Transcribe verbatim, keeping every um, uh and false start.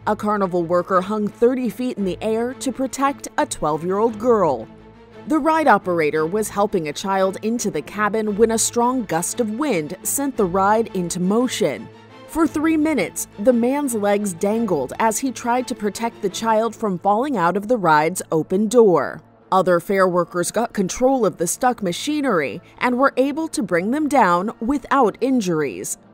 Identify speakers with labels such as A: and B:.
A: A Carnival worker hung thirty feet in the air to protect a twelve-year-old girl. The ride operator was helping a child into the cabin when a strong gust of wind sent the ride into motion. For three minutes, the man's legs dangled as he tried to protect the child from falling out of the ride's open door. Other fair workers got control of the stuck machinery and were able to bring them down without injuries.